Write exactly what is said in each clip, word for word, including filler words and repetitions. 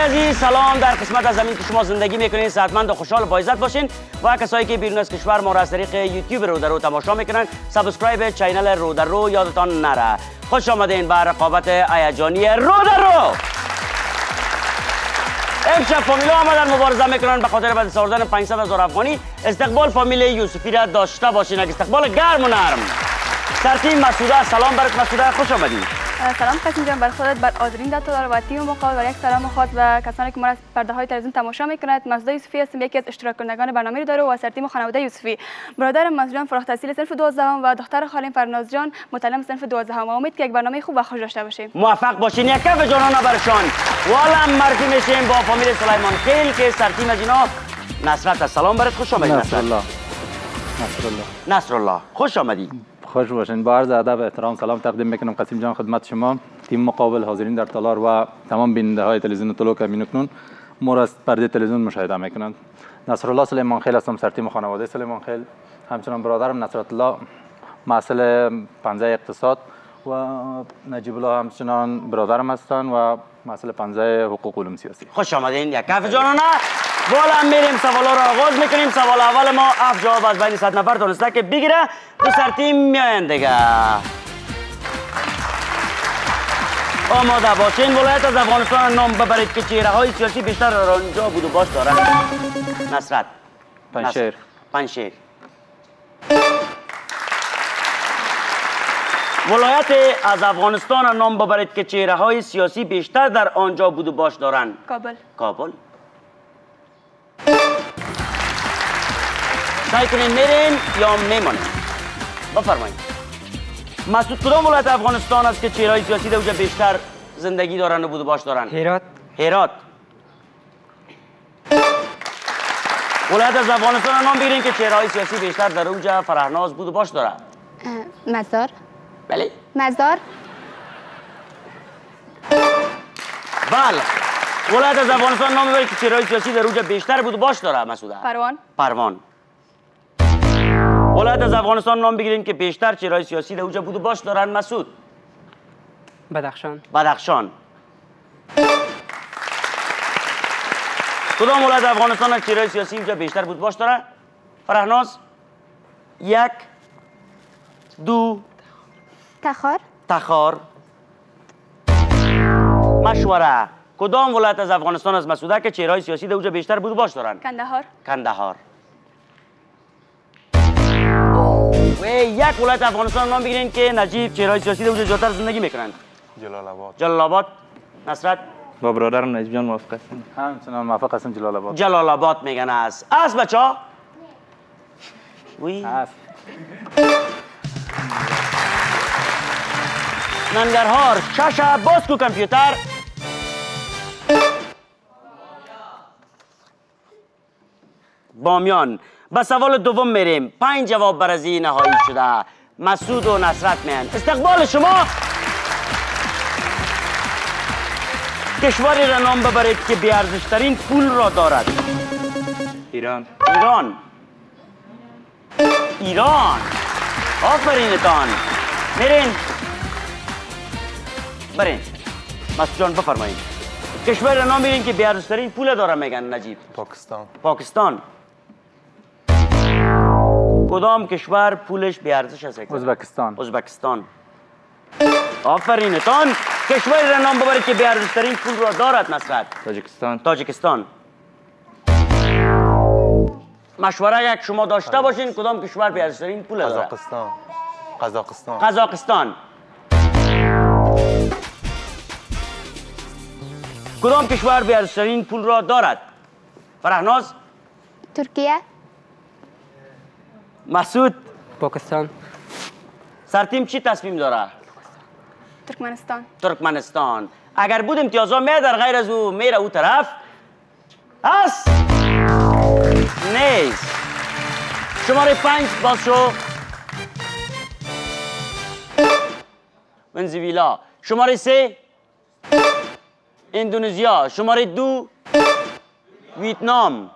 عزیز سلام. در قسمت از زمین که شما زندگی میکنین صحتمند و خوشحال و با عزت باشین و کسایی که بیرون از کشور ما را از طریق یوتیوب رو در رو تماشا میکنن سابسکرایب چینل رو در رو یادتان نره. خوش آمدین به رقابت هیجانی رو در رو. امشب فامیلا آمدن مبارزه میکنن به خاطر به دست آوردن پانصد هزار افغانی. استقبال فامیل یوسفی را داشته باشین. استقبال گرم و نرم. سرتیم مسعوده سلام برات. مسعوده خوش آمدید. سلام قاسم جان، بر خودت، بر آذرین داتادار و تیم مقابل و یک سلام خاص به کسانی که ما از پرده های تلویزیون تماشا میکنند. مسعوده یوسفی هستم، یکی از اشتراک کنندگان برنامه رو داره و سرتیم خانواده یوسفی. برادرم مسعود جان فارغ التحصیل صنف دوازدهم و دختر خالم فرناز جان متعلم صنف دوازدهم. امید که یک برنامه خوب و خوش داشته باشیم. موفق باشین. یک کف جانانه برشان. والا مرتی میشیم با فامیل سلیمان خیل که سرتیم از اینا نصرت. سلام برات. خوش آمدید. نصر الله. نصر الله. نصر الله خوش آمدید. خوش باشین. با عرض ادب احترام سلام تقدیم میکنم قاسم جان خدمت شما، تیم مقابل، حاضرین در تالار و تمام بیننده های تلویزیون طلوع که می‌کنند ما را از پرده تلویزیون مشاهده میکنند. نصر الله سلیمان خیل هستم، سرتیم خانواده سلیمان خیل. همچنان برادرم نصرت الله محصل پنجه اقتصاد و نجیب الله همچنان برادرم هستند و محصل پنجه حقوق علوم سیاسی. خوش آمدین. یک کف جانانه. والا میریم سوالا رو آغاز میکنیم. سوال اول ما اف جواب از بین صد نفر تونسته که بگیره تو سرتیم میاین دیگه. آماده باشین. ولایت از افغانستان نام ببرید که چهره های سیاسی بیشتر در آنجا بود و باش دارن. نصرت. پنجشیر. پنجشیر. ولایت از افغانستان نام ببرید که چهره های سیاسی بیشتر در آنجا بود و باش دارن. کابل. کابل. سعی کنین میرین یا میمانین. بفرمایید. مسعود کدام ولایت افغانستان است که چهره‌های سیاسی در اونجا بیشتر زندگی دارن و بود و باش دارن؟ هرات. هرات. ولایت از افغانستان نام بگیرین که چهره‌های سیاسی بیشتر در اونجا فرهناز بود و باش داره. مزار. بله. مزار. بله. ولایت از افغانستان نام ببرید که چهره‌های سیاسی در اونجا بیشتر بود و باش داره. مسعوده. پروان. پروان. ولایت از افغانستان نام بگیرین که بیشتر چهره‌های سیاسی در اونجا بود و باش دارن. مسعود. بدخشان. بدخشان. کدام ولایت افغانستان از چهره‌های سیاسی اونجا بیشتر بود باش داره؟ فرهناز. یک دو تخار. تخار. مشوره. کدام ولایت از افغانستان از مسعوده که چهره‌های سیاسی در اونجا بیشتر بود باش دارن؟ کندهار. کندهار. و یک ولایت افغانستان نام بگیرین که نجیب چهره‌های سیاسی در اونجا زیادتر زندگی میکنن. جلال آباد. جلال آباد. نصرت. با برادرم نجیب جان موافق هستم. همچنان موافق هستم. جلال آباد. جلال آباد میگن است. است بچه‌ها؟ وی. است. ننگرهار. شاشه باز کو کامپیوتر. بامیان. به سوال دوم میریم. پنج جواب برازی نهایی شده. مسعود و نصرت میان. استقبال شما. کشوری را نام ببرید که بی‌ارزش‌ترین پول را دارد. ایران. ایران. ایران. آفرینتان. میرین. برین. مسعود جان بفرمایید. کشوری را نام بگیرین که بی‌ارزش‌ترین پول داره. میگن نجیب. پاکستان. پاکستان. کدام کشور پولش بی‌ارزش است؟ ازبکستان. ازبکستان. آفرینتان. کشوری را نام ببرید که بی‌ارزش‌ترین پول را دارد. نصرت. تاجیکستان. تاجیکستان. مشوره یک شما داشته باشین کدام کشور بی‌ارزش‌ترین پول دارد؟ قزاقستان. قزاقستان. قزاقستان. کدام کشور بی‌ارزش‌ترین پول را دارد؟ فرهناز. ترکیه. مسعود. پاکستان. سرتیم چی تصمیم داره؟ ترکمنستان. ترکمنستان. اگر بود امتیازها می در غیر از او میره او طرف هست؟ نیست. شماره پنج باز شو. ونزویلا. شماره سه اندونزیا. شماره دو ویتنام.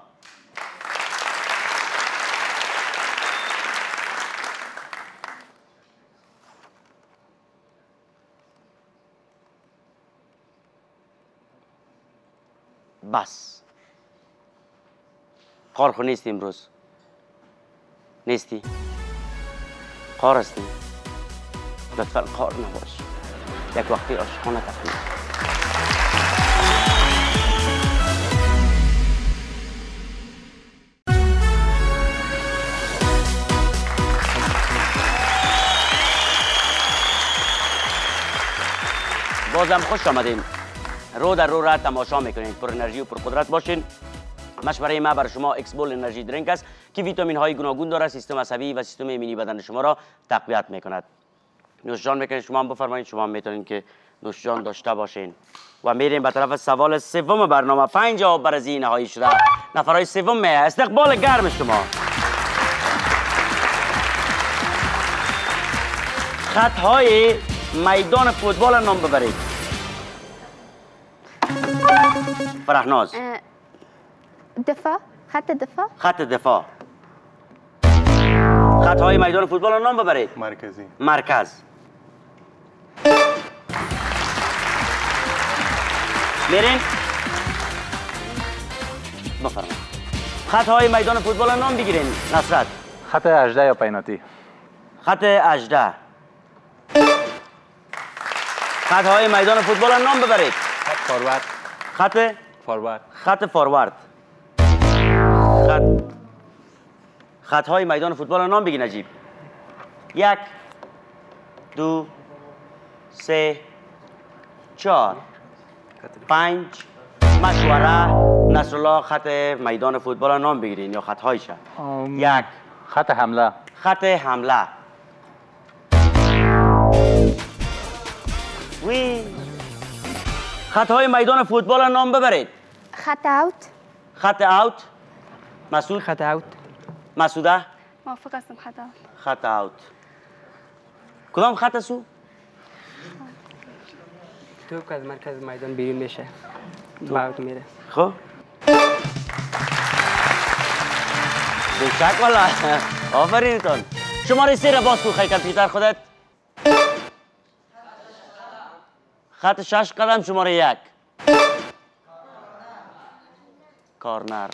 بس قار خو نیستی امروز نیستی قار هستی لطفا قار نباش یک وقتی عاشقانه تقدیم بازم خوش آمدین. رو در رو را تماشا میکنین. پر انرژی و پر قدرت باشین. مشوره ما برای شما اکسبول انرژی درینک است که ویتامین های گوناگون داره، سیستم عصبی و سیستم ایمنی بدن شما را تقویت میکند. نوشجان میکنین، شما هم بفرمایید، شما هم میتونین که نوشجان داشته باشین. و میریم به طرف سوال سوم برنامه. پنج جواب بررسی نهایی شده. نفرهای سوم می استقبال گرم شما. خطهای میدان فوتبال نام ببرید. فرحناز. دفاع. خط دفاع. خط دفاع. خطهای میدان فوتبال نام ببرید. مرکزی. مرکز. میرین. بفرمایید. خطهای میدان فوتبال نام بگیرین. نصرت. خط هجده یا پینالتی. خط هجده. خطهای میدان فوتبال نام ببرید. خط فوروارد. خط فوروارد. خط فوروارد. خط خطهای میدان فوتبال نام بگی نجیب. یک دو سه چهار پنج. مشوره نصرالله خط میدان فوتبال نام بگیرین یا خطهایش. یک خط حمله. خط حمله. وی خطهای میدان فوتبال نام ببرید. خط اوت. خط اوت. مسعود. خط اوت. مسعوده. موافق هستم. خط اوت. خط اوت. کدام خط سو؟ توپ که از مرکز میدان بیرون میشه با اوت میره. خب بشک والا آفرینتون. شماره سه را باز کن خیلی کامپیوتر خودت. خط شش قدم شماره یک. کارنر.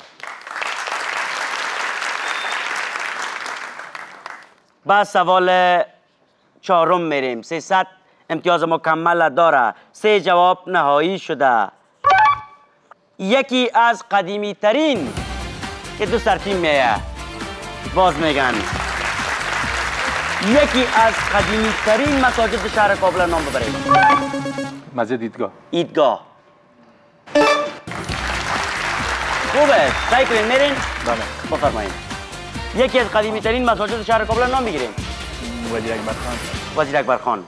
بعد سوال چهارم میریم. سیصد امتیاز مکمل داره. سه جواب نهایی شده. یکی از قدیمی ترین که دو سرتیم میه باز میگن یکی از قدیمی ترین مساجد شهر کابل نام ببرید. مسجد ایدگاه. ایدگاه. خوبه. سعی کنین میرین؟ بله. بفرمایید. یکی از قدیمی ترین مساجد شهر کابل نام بگیرین. وزیر اکبر خان. وزیر اکبر خان.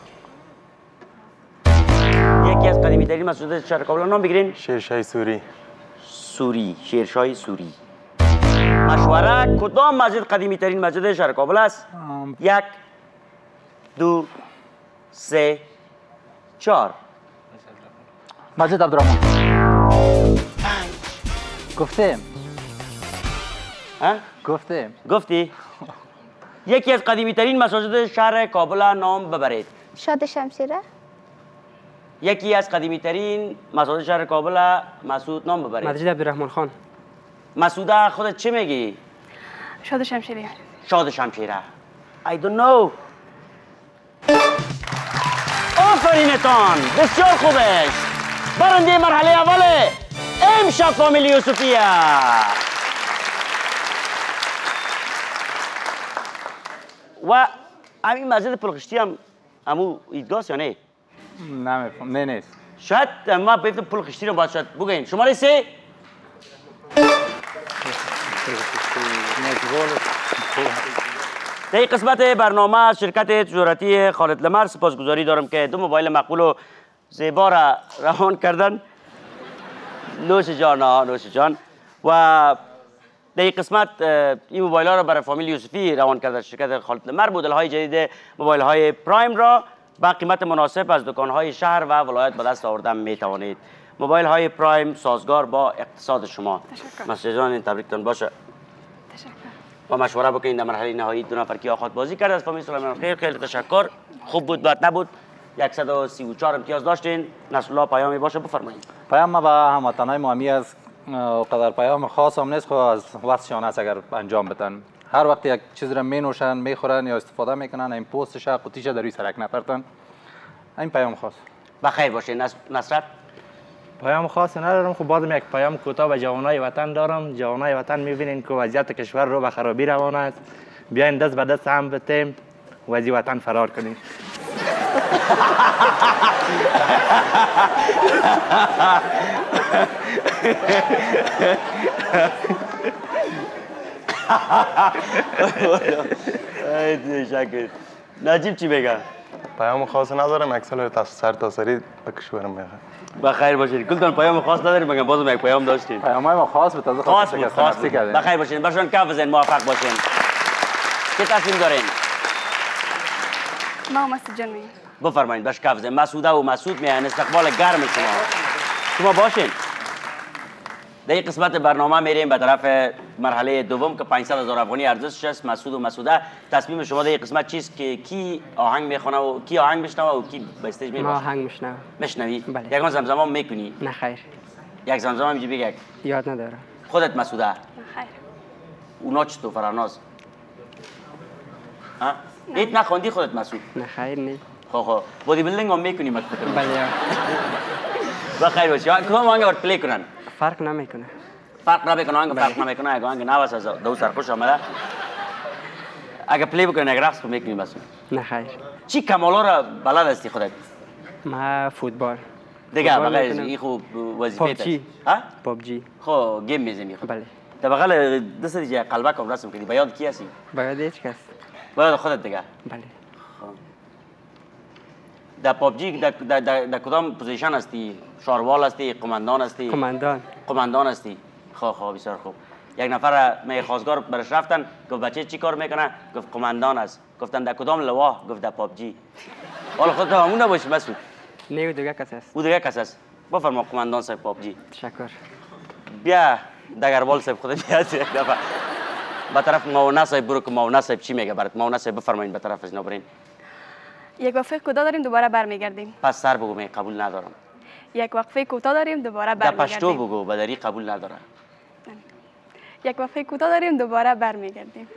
یکی از قدیمی ترین مساجد شهر کابل نام بگیرین. شیرشاه سوری. سوری. شیرشاه سوری. مشوره کدام مسجد قدیمی ترین مسجد شهر کابل است؟ یک دو سه چهار. مسجد عبدالرحمن. پنج. گفتیم. ها؟ گفتیم. گفتی؟ یکی از قدیمی ترین مساجد شهر کابل نام ببرید. شاد شمشیره. یکی از قدیمی ترین مساجد شهر کابل مسعود نام ببرید. مسجد عبدالرحمن خان. مسعوده خودت چی میگی؟ شاد شمشیری. شاد شمشیره. I don't know. آفرینتان. بسیار خوبش. برنده مرحله اول امشب فامیل یوسفیه. و همین مسجد پلخشتی هم همو ایدگاه یا نه؟ نمیفهم. نه نیست. شاید ما بیفتم پلخشتی رو باید شاید بگوین. شماره سه. در این قسمت برنامه از شرکت تجارتی خالد لمر سپاسگزاری دارم که دو موبایل مقبول و زیبا را روان کردن. نوش جان ها نوش جان. و در این قسمت این موبایل ها را برای فامیل یوسفی روان کرده شرکت خالد لمر. مدل های جدید موبایل های پرایم را با قیمت مناسب از دکان های شهر و ولایت به دست آوردن می توانید. موبایل های پرایم سازگار با اقتصاد شما. مسجد جان تبریکتان باشه. تشکر. و مشوره بکنید در مرحله نهایی دو نفر که آخواد بازی کرد. از فامیل سلیمان خیر خیلی تشکر. خوب بود بد نبود. صد و سی و چهار امتیاز داشتین. نصرالله پیامی باشه بفرمایید. پیام ما به هموطنان ما همی است قدر پیام خاص هم نیست، خب از وقتشان است اگر انجام بدن. هر وقت یک چیز را می نوشن، میخورن یا استفاده میکنن، این پوستش قوطیش در روی سرک نپرتن. این پیام خاص. بخیر باشین. نصرت؟ پیام خاصی ندارم، خب بازم یک پیام کوتاه به جوانای وطن دارم. جوانای وطن میبینین که وضعیت کشور رو به خرابی روان است. بیاین دست به دست هم بتیم و از وطن فرار کنیم. شکر. نجیب چی بگه؟ پیام خاص ندارم، اکسل تا سر تا سری به کشورم میگه. بخیر باشین. کلتان پیام خاص نداریم، مگه بازم یک پیام داشتیم. پیامای ما خاص به تازه خاص بود. خاص بود. بخیر باشین. برشون کف بزنین، موفق باشین. چه تصمیم دارین؟ ما مسعود جان میگم. بفرمایید. باش کف بزنین. مسعوده و مسعود میان استقبال گرم شما. شما باشین. در این قسمت برنامه میریم به طرف مرحله دوم که پانصد هزار افغانی ارزشش است. مسعود و مسعوده، تصمیم شما در این قسمت چیست که کی آهنگ میخونه و کی آهنگ میشنوه و کی به استیج میره؟ ما آهنگ میشنوم. میشنوی؟ بله. یکم زمزمه میکنی؟ نه خیر. یک زمزمه میگی بگی. یاد ندارم. خودت مسعوده؟ خیر. اونا چطور فراناز؟ ها؟ ایت نخوندی خودت مسعود؟ نه خیر نی. خب خب بودی بیلدینگ هم میکنی مت فکر. بله. بخیر باشی. کدام آهنگ باید پلی کنن؟ فرق نمیکنه. فرق نمیکنه. آهنگ فرق نمیکنه. اگه آهنگ نواز از دو سر خوش آمده. اگه پلی بکنی اگه رقص میکنی مسعود؟ نه خیر. چی کمالا را بلد هستی خودت؟ ما فوتبال. دیگه بغیر این خوب وظیفه پابجی. ها؟ پابجی. خب گیم میزنی خب. بله. در بغل دست دیگه قلبک هم رسم کردی. بیاد کی هستی؟ باید هیچ کس. بیاد خودت دیگه. بله. در پابجی در در در کدام پوزیشن هستی؟ شاروال هستی؟ قماندان هستی؟ قماندان. قماندان هستی. خب خب بسیار خوب. یک نفر می خواستگار برش رفتن، گفت بچه چی کار میکنه؟ گفت قماندان است. گفتن در کدام لوا؟ گفت در پابجی. حالا خودت همون نباشی مسعود. نه دیگه کس است. او دیگه کس است. بفرما قماندان صاحب پابجی. تشکر. بیا دگربال صاحب خود بیا یک دفعه. به طرف مونا صاحب برو که مونا صاحب چی میگه برات. مونا صاحب بفرمایید به طرف از نوبرین. یک وقفه کوتاه داریم دوباره برمیگردیم. پس سر بگو می قبول ندارم. یک وقفه کوتاه داریم دوباره در برمیگردیم. پشتو بگو بدری قبول نداره. یک وقفه کوتاه داریم دوباره برمیگردیم.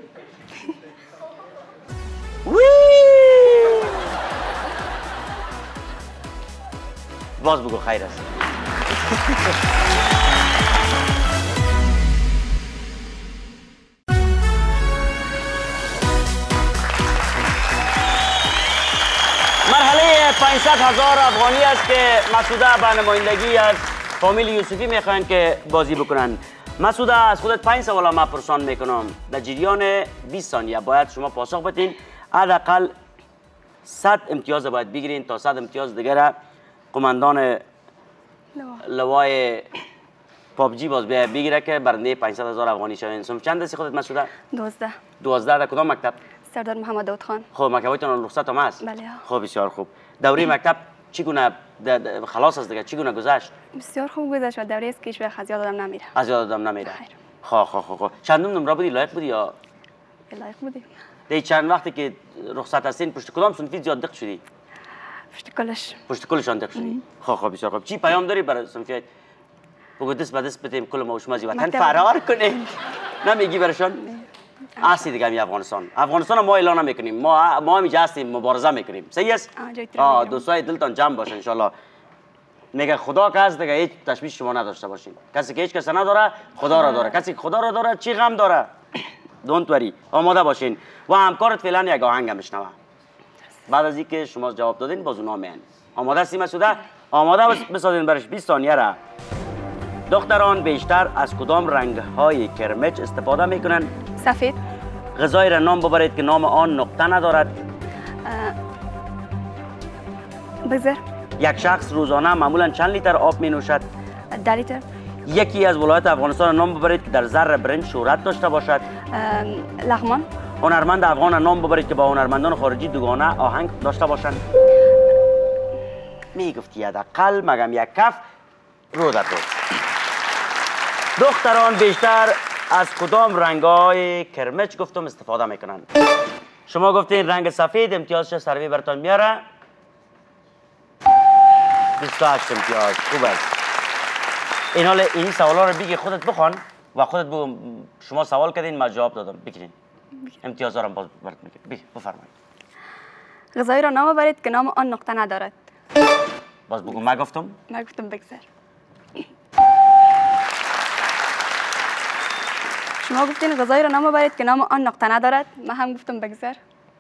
باز بگو خیر است. مرحله پانصد هزار افغانی است که مسعوده به نمایندگی از فامیل یوسفی میخواین که بازی بکنن. مسعوده از خودت پنج سوال ما پرسان میکنم. در جریان بیست ثانیه باید شما پاسخ بدین. حداقل صد امتیاز باید بگیرین تا صد امتیاز دیگر قماندان لوای پابجی باز بگیره که برنده پانصد هزار افغانی شوین. سم چند هستی خودت مسعوده؟ دوازده. دوازده. در کدام مکتب؟ سردار محمد داود خان. خب مکتبتون رخصت هم هست؟ بله. خب بسیار خوب. دوره مکتب چگونه خلاص است دیگه چگونه گذشت؟ بسیار خوب گذشت و دوره است که هیچ وقت از یادم نمیره. از یادم نمیره. خیر. خب خب خب خب. چندم نمره بودی؟ لایق بودی یا لایق بودی؟ دی چند وقتی که رخصت هستین پشت کدام صنفی زیاد دق شدی؟ پشت کلش. پشت کلشان دق شدی. خب خب بسیار خوب. چی پیام داری برای صنفیت؟ بگو دست به دست بدیم کل ما شما از وطن فرار کنیم. نمیگی برشان؟ اصلی دیگه می افغانستان. افغانستان ما اعلان نمیکنیم. ما ما همینجا هستیم مبارزه میکنیم. صحیح است؟ آه دوستای دلتان جمع باشه ان شاء الله. میگه خدا که هست دیگه هیچ تشویش شما نداشته باشین. کسی که هیچ کس نداره خدا را داره. کسی که خدا را داره چی غم داره؟ دونت وری. آماده باشین. و همکارت فعلا یک آهنگ میشنوه. بعد از اینکه شما جواب دادین باز اونها میان. آماده هستی مسعوده؟ آماده بسازین برش بیست ثانیه را. دختران بیشتر از کدام رنگ‌های کرمچ استفاده میکنن؟ سفید. غذای را نام ببرید که نام آن نقطه ندارد. بگذر. یک شخص روزانه معمولا چند لیتر آب می نوشد؟ ده لیتر. یکی از ولایت افغانستان نام ببرید که در زر برنج شهرت داشته باشد. لغمان. هنرمند افغان نام ببرید که با هنرمندان خارجی دوگانه آهنگ داشته باشند. می گفتی حداقل مگم یک کف رو در رو. دختران بیشتر از کدام رنگ‌های کرمچ گفتم استفاده میکنن؟ شما گفتین رنگ سفید. امتیازش سروی براتون میاره. بیست و هشت امتیاز. خوب است. این حال این سوالا رو بگی خودت بخوان و خودت بگو شما سوال کردین ما جواب دادم بگیرین امتیازا رو باز برات میگم بی بفرمایید. غذایی را نام برید که نام آن نقطه ندارد. باز بگو ما گفتم من گفتم بگذر. شما گفتین غذایی را نام برید که نام آن نقطه ندارد. من هم گفتم بگذر.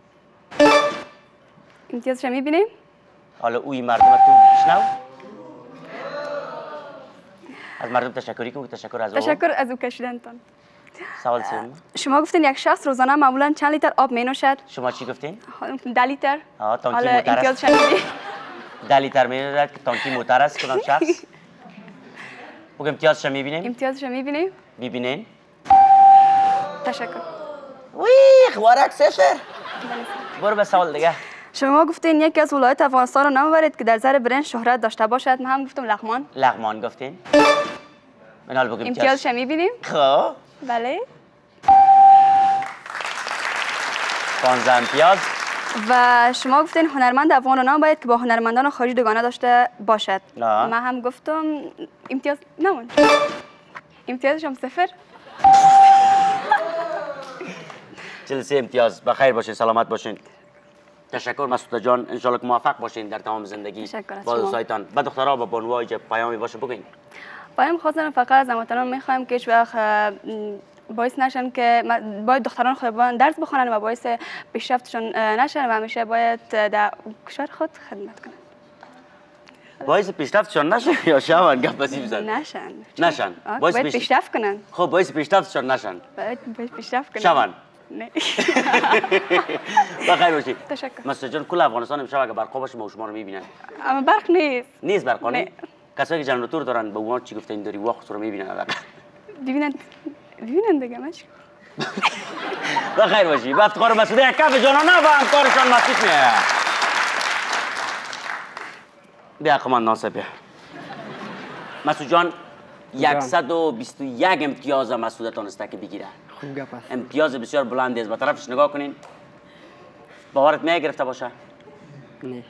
امتیازش رو میبینیم؟ حالا اوی مردم تو بشنو از مردم تشکری کن. تشکر از او. تشکر از او کشیدنتان. سوال سوم شما گفتین یک شخص روزانه معمولا چند لیتر آب می نوشد؟ شما چی گفتین؟ حالا گفتم ده لیتر. آه تانکی حالا موتر امتیازش است. رو می‌بینیم؟ ده لیتر می‌نوشد که تانکی موتر است کدام شخص؟ بگو امتیازش رو می‌بینیم؟ امتیازش رو می‌بینیم؟ می‌بینین؟ تشکر. وی خوارک صفر. برو به سوال دیگه. شما گفتین یکی از ولایت افغانستان را نام برید که در زر برنج شهرت داشته باشد. من هم گفتم لغمان. لغمان گفتین؟ من حال بگو امتیازش رو می‌بینیم؟ خب بله. پانزده امتیاز. و شما گفتین هنرمند افغان را نام باید که با هنرمندان خارجی دوگانه داشته باشد. نه. من هم گفتم امتیاز نمون. امتیازش هم صفر. چهل و سه امتیاز. بخیر باشین سلامت باشین. تشکر مسعود جان انشالله که موفق باشین در تمام زندگی. تشکر از با شما. دوستایتان. با دخترها با بانوهای که پیامی باشه بگین. پایم خواستم فقط از هموطنان میخوایم که هیچ وقت باعث نشن که باید دختران خود درس بخونن و باعث پیشرفتشون نشن و همیشه باید در کشور خود خدمت کنن. باعث پیشرفتشون نشن یا شون گپ بسی بزن؟ نشن. نشن. آه، باعث باید پیش- پیشرفت کنن. خب باعث پیشرفتشون نشن. باید باید پیشرفت کنن. شون. نه. بخیر باشید. تشکر. مسعود جان کل افغانستان امشب اگه برقا باشه ما شما رو میبینن. اما برق نیست. نیست برقا نه. نه. کسایی که جنراتور دارن به اونها چی گفتین داری وقت رو میبینن الان. ببینن ببینن دیگه ماش. بخیر باشی. با افتخار مسعود کف جانانه و همکارشان مسعود میه. بیا قمان ناصر بیا. مسعود جان صد و بیست و یک امتیاز مسعود تانسته که بگیره. خوب گپ است. امتیاز بسیار بلندی است. به طرفش نگاه کنین. باورت میگه گرفته باشه؟ نه.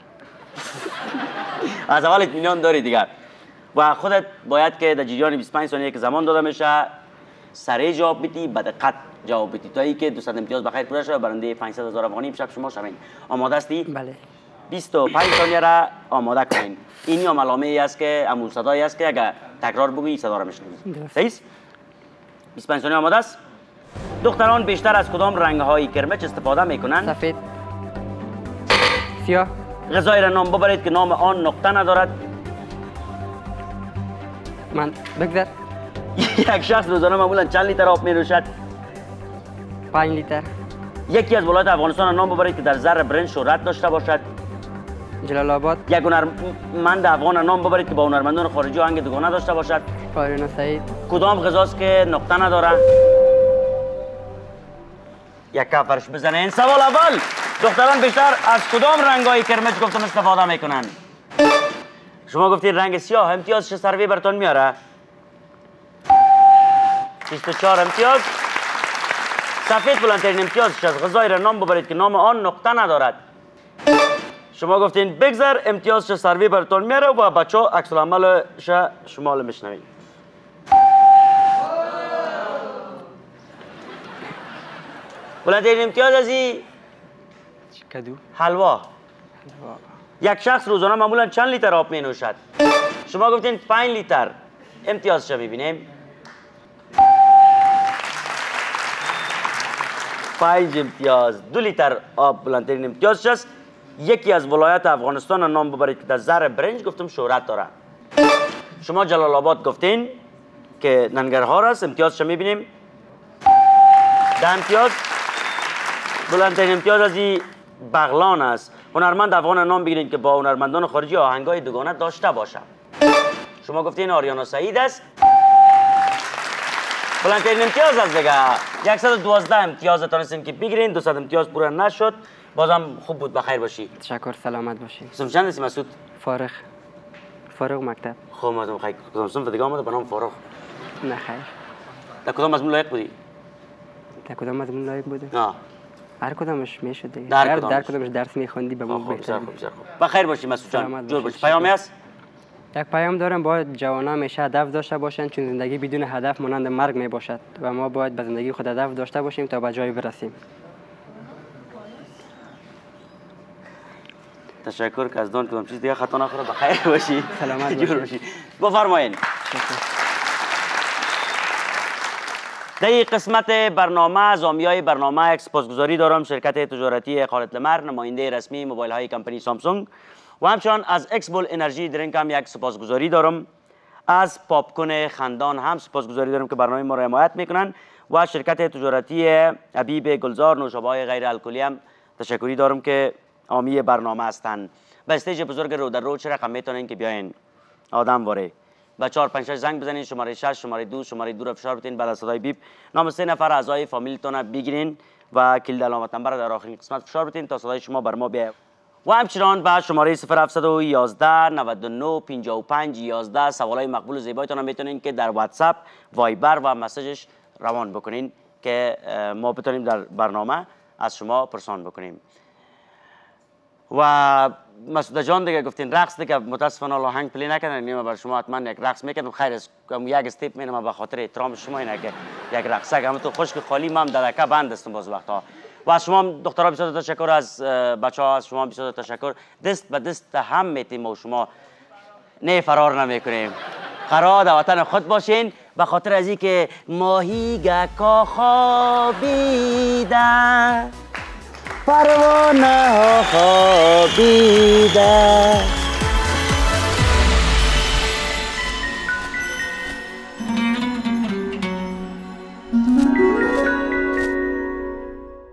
از اول اطمینان داری دیگر. و خودت باید که در جریان بیست و پنج ثانیه که زمان داده میشه سریع جواب بدی، به دقت جواب بدی تا اینکه دویست امتیاز بخیر پوره شود برنده پانصد هزار افغانی امشب شما شوین. آماده هستی؟ بله. بیست و پنج ثانیه را آماده کنین. اینی هم علامه ای است که امون صدایی است که اگر تکرار بگویی صدا را میشنوی. صحیح؟ بیست و پنج ثانیه آماده است؟ دختران بیشتر از کدام رنگ‌های کرمچ استفاده میکنند؟ سفید. سیاه. غذای را نام ببرید که نام آن نقطه ندارد. من بگذر. یک شخص روزانه معمولا چند لیتر آب می نوشد؟ پنج لیتر. یکی از ولایت افغانستان را نام ببرید که در زر برنج شهرت داشته باشد. جلال آباد. یک هنرمند افغان را نام ببرید که با هنرمندان خارجی آهنگ دوگانه داشته باشد. قارون سعید. کدام غذاست که نقطه ندارد؟ یک کفرش بزنه. این سوال اول. دختران بیشتر از کدام رنگ‌های کرمچ گفتم استفاده میکنند؟ شما گفتید رنگ سیاه. امتیازش سروی براتون میاره. بیست و چهار امتیاز. سفید بلندترین امتیازش از غذای را نام ببرید که نام آن نقطه ندارد. شما گفتین بگذر. امتیازش سروی براتون میاره و بچه ها عکس العملش شمال میشنوید. بلندترین امتیاز از این کدو. حلوا. یک شخص روزانه معمولا چند لیتر آب می نوشد؟ شما گفتین پنج لیتر. امتیازش می بینیم. پنج امتیاز. دو لیتر آب بلندترین امتیازش است. یکی از ولایت افغانستان را نام ببرید که در زر برنج گفتم شهرت داره. شما جلال آباد گفتین که ننگرهار است. امتیازش می بینیم. ده امتیاز. بلندترین امتیاز از این بغلان است. هنرمند افغان نام بگیرید که با هنرمندان خارجی آهنگای دوگانه داشته باشد. شما گفتین آریانا سعید است. بلندترین امتیاز از دیگه. صد و دوازده امتیاز تونستین که بگیرین. دویست امتیاز پوره نشد. بازم خوب بود. بخیر باشی. تشکر. سلامت باشی. اسم چند هستی مسعود؟ فارغ. فارغ مکتب. خب مازم خیلی کدام صنف دیگه آمده به نام فارغ. نه خیر. در کدام مضمون لایق بودی؟ در کدام مضمون لایق بوده؟ نه. هر کدامش میشد دیگه. در در کدامش؟ در کدامش درس میخوندی به ما خوب بهتر بسیار بود. خوب بسیار خوب. بخیر باشی مسعود جان. سلامت جور باشی. باشی. پیامی است؟ یک پیام دارم باید جوانان همیشه هدف داشته باشند چون زندگی بدون هدف مانند مرگ می باشد و ما باید به زندگی خود هدف داشته باشیم تا به جای برسیم. تشکر که از دان کدام چیز دیگه خطا نخوره بخیر باشی سلامت جور باشی. باشی. بفرمایید. در این قسمت برنامه زامیای برنامه یک سپاسگزاری دارم شرکت تجارتی خالد لمر نماینده رسمی موبایل های کمپانی سامسونگ و همچنان از اکسبول انرژی درینک هم یک سپاسگزاری دارم. از پاپکون خندان هم سپاسگزاری دارم که برنامه ما را حمایت میکنن و شرکت تجارتی حبیب گلزار نوشابه های غیر الکلی هم تشکری دارم که حامی برنامه هستند. به استیج بزرگ رو در رو چه رقم میتونین که بیاین آدم واره و چهار پنج شش زنگ بزنین، شماره شش، شماره دو، شماره دو را فشار بدین، بعد از صدای بیپ نام سه نفر اعضای فامیلتون بگیرین و کلید علامت نمبر در آخرین قسمت فشار بدین تا صدای شما بر ما بیاد. و همچنان به شماره صفر هفت یک یک نود و نه پنجاه و پنج یازده سوالای مقبول و زیبایتون میتونین که در واتساپ، وایبر و مسیجش روان بکنین که ما بتونیم در برنامه از شما پرسان بکنیم. و مسعود جان دیگه گفتین رقص دیگه متاسفانه آهنگ پلی نکردن، نیم بر شما حتما یک رقص میکنم. خیر است یک استپ میرم به خاطر احترام شما اینه که یک رقصه هم تو خشک خالی مام ددکه بند استم باز وقتا. و از شما دخترها بسیار تشکر، از بچه‌ها از شما بسیار تشکر. دست به دست هم میتیم و شما نه فرار نمیکنیم. قرار در وطن خود باشین به خاطر از اینکه ماهی گکا خوابیده پروانه ها خوابیده